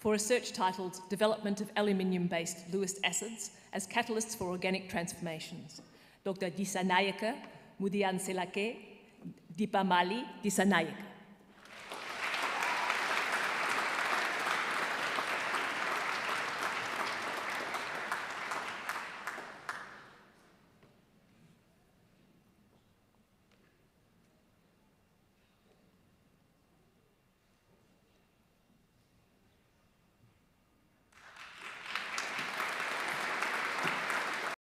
for research titled Development of Aluminium-Based Lewis Acids as Catalysts for Organic Transformations. Dr. Disanayake Mudianselake Dipamali Disanayake.